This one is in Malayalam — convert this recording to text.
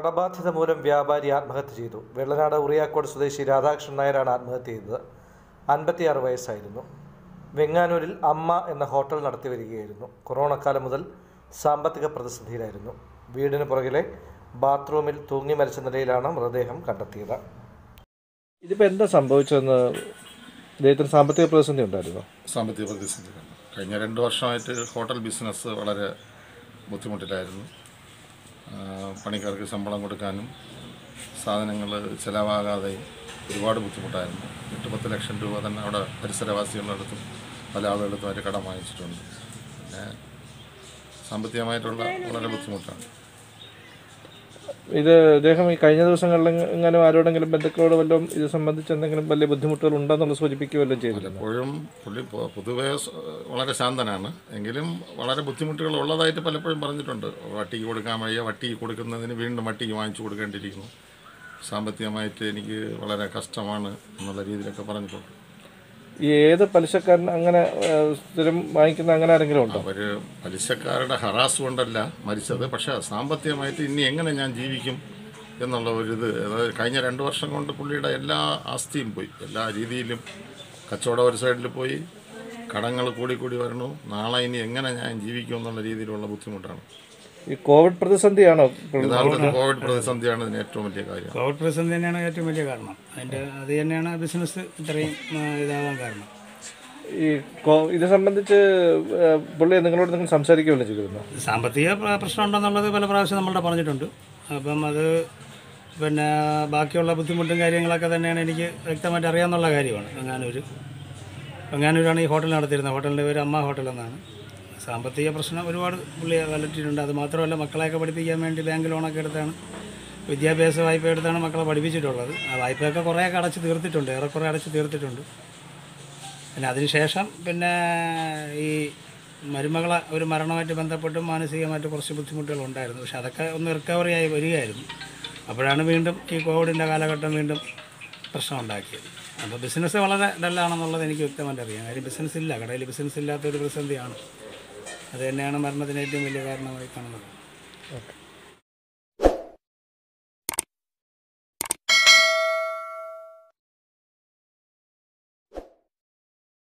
കടബാധ്യത മൂലം വ്യാപാരി ആത്മഹത്യ ചെയ്തു. വെള്ളനാട് ഉറിയാക്കോട് സ്വദേശി രാധാകൃഷ്ണൻ നായരാണ് ആത്മഹത്യ ചെയ്തത്. 56 വയസ്സായിരുന്നു. വെങ്ങാനൂരിൽ അമ്മ എന്ന ഹോട്ടൽ നടത്തി വരികയായിരുന്നു. കൊറോണ കാലം മുതൽ സാമ്പത്തിക പ്രതിസന്ധിയിലായിരുന്നു. വീടിന് പുറകിലെ ബാത്റൂമിൽ തൂങ്ങി മരിച്ച നിലയിലാണ് മൃതദേഹം കണ്ടെത്തിയത്. ഇതിപ്പോൾ എന്താ സംഭവിച്ചതെന്ന് ഇദ്ദേഹത്തിന് സാമ്പത്തിക പ്രതിസന്ധി ഉണ്ടായിരുന്നു. സാമ്പത്തിക പ്രതിസന്ധി കഴിഞ്ഞ 2 വർഷമായിട്ട് ഹോട്ടൽ ബിസിനസ് വളരെ ബുദ്ധിമുട്ടിലായിരുന്നു. പണിക്കാർക്ക് ശമ്പളം കൊടുക്കാനും സാധനങ്ങൾ ചിലവാകാതെയും ഒരുപാട് ബുദ്ധിമുട്ടായിരുന്നു. 8-10 ലക്ഷം രൂപ തന്നെ അവിടെ പരിസരവാസികളുടെ അടുത്തും പല ആളുകളടുത്തും അവർ കടം വാങ്ങിച്ചിട്ടുണ്ട്. സാമ്പത്തികമായിട്ടുള്ള വളരെ ബുദ്ധിമുട്ടാണ്. ഇത് ഇദ്ദേഹം ഈ കഴിഞ്ഞ ദിവസങ്ങളിൽ എങ്ങനെ ആരോടെങ്കിലും ബന്ധുക്കളോട് വല്ലതും ഇത് സംബന്ധിച്ച് എന്തെങ്കിലും വലിയ ബുദ്ധിമുട്ടുകൾ ഉണ്ടെന്നുള്ള സൂചിപ്പിക്കുകയല്ലോ ചെയ്തു? പലപ്പോഴും പുള്ളി പൊതുവേ വളരെ ശാന്തനാണ്, എങ്കിലും വളരെ ബുദ്ധിമുട്ടുകൾ ഉള്ളതായിട്ട് പലപ്പോഴും പറഞ്ഞിട്ടുണ്ട്. വട്ടിക്ക് കൊടുക്കാൻ വയ്യ, വട്ടി കൊടുക്കുന്നതിന് വീണ്ടും വട്ടിക്ക് വാങ്ങിച്ചു കൊടുക്കേണ്ടിയിരിക്കുന്നു, സാമ്പത്തികമായിട്ട് എനിക്ക് വളരെ കഷ്ടമാണ് എന്നുള്ള രീതിയിലൊക്കെ പറഞ്ഞിട്ടുണ്ട്. ഈ ഏത് പലിശക്കാരൻ അങ്ങനെ സ്ഥിരം വാങ്ങിക്കുന്ന അങ്ങനെ ആരെങ്കിലും ഉണ്ടോ? അവർ പലിശക്കാരുടെ ഹറാസ് കൊണ്ടല്ല മരിച്ചത്, പക്ഷേ സാമ്പത്തികമായിട്ട് ഇനി എങ്ങനെ ഞാൻ ജീവിക്കും എന്നുള്ള ഒരിത്. അതായത് കഴിഞ്ഞ 2 വർഷം കൊണ്ട് പുള്ളിയുടെ എല്ലാ ആസ്തിയും പോയി, എല്ലാ രീതിയിലും കച്ചവടം ഒരു സൈഡിൽ പോയി, കടങ്ങൾ കൂടി വരണു. നാളെ ഇനി എങ്ങനെ ഞാൻ ജീവിക്കും എന്നുള്ള രീതിയിലുള്ള ബുദ്ധിമുട്ടാണ്. ഈ കോവിഡ് പ്രതിസന്ധിയാണോ? കോവിഡ് പ്രതിസന്ധിയാണ് ഇതിന് ഏറ്റവും വലിയ കാര്യം. കോവിഡ് പ്രതിസന്ധി തന്നെയാണ് ഏറ്റവും വലിയ കാരണം. അത് തന്നെയാണ് ബിസിനസ് ഇത്രയും ഇതാവാൻ കാരണം. ഈ ഇത് സംബന്ധിച്ച് പുള്ളി നിങ്ങളോട് നിങ്ങൾ സംസാരിക്കുകയല്ലേ ചെയ്തിരുന്നു? സാമ്പത്തിക പ്രശ്നം ഉണ്ടെന്നുള്ളത് പല പ്രാവശ്യം നമ്മളുടെ പറഞ്ഞിട്ടുണ്ട്. അപ്പം അത് പിന്നെ ബാക്കിയുള്ള ബുദ്ധിമുട്ടും കാര്യങ്ങളൊക്കെ തന്നെയാണ് എനിക്ക് വ്യക്തമായിട്ട് അറിയാമെന്നുള്ള കാര്യമാണ്. വെങ്ങാനൂരാണ് ഈ ഹോട്ടൽ നടത്തിയിരുന്നത്. ഹോട്ടലിൻ്റെ പേര് അമ്മ ഹോട്ടൽ എന്നാണ്. സാമ്പത്തിക പ്രശ്നം ഒരുപാട് പുള്ളി വലറ്റിയിട്ടുണ്ട്. അത് മാത്രമല്ല, മക്കളെയൊക്കെ പഠിപ്പിക്കാൻ വേണ്ടി ബാങ്ക് ലോണൊക്കെ എടുത്താണ്, വിദ്യാഭ്യാസ വായ്പ എടുത്താണ് മക്കളെ പഠിപ്പിച്ചിട്ടുള്ളത്. ആ വായ്പയൊക്കെ കുറേയൊക്കെ അടച്ച് തീർത്തിട്ടുണ്ട്, ഏറെക്കുറെ അടച്ച് തീർത്തിട്ടുണ്ട്. പിന്നെ അതിനുശേഷം പിന്നെ ഈ മരുമകളെ ഒരു മരണമായിട്ട് ബന്ധപ്പെട്ടും മാനസികമായിട്ട് കുറച്ച് ബുദ്ധിമുട്ടുകളുണ്ടായിരുന്നു. പക്ഷെ അതൊക്കെ ഒന്ന് റിക്കവറി ആയി വരികയായിരുന്നു. അപ്പോഴാണ് വീണ്ടും ഈ കോവിഡിൻ്റെ കാലഘട്ടം വീണ്ടും പ്രശ്നം ഉണ്ടാക്കിയത്. അപ്പോൾ ബിസിനസ് വളരെ ഡല്ലാണെന്നുള്ളത് എനിക്ക് വ്യക്തമായിട്ട് അറിയാം. കാര്യം ബിസിനസ് ഇല്ല, കടയിൽ ബിസിനസ് ഇല്ലാത്തൊരു പ്രതിസന്ധിയാണ്. അത് തന്നെയാണ് മരണത്തിന് ഏറ്റവും വലിയ കാരണമായി കാണുന്നത്. ഓക്കെ.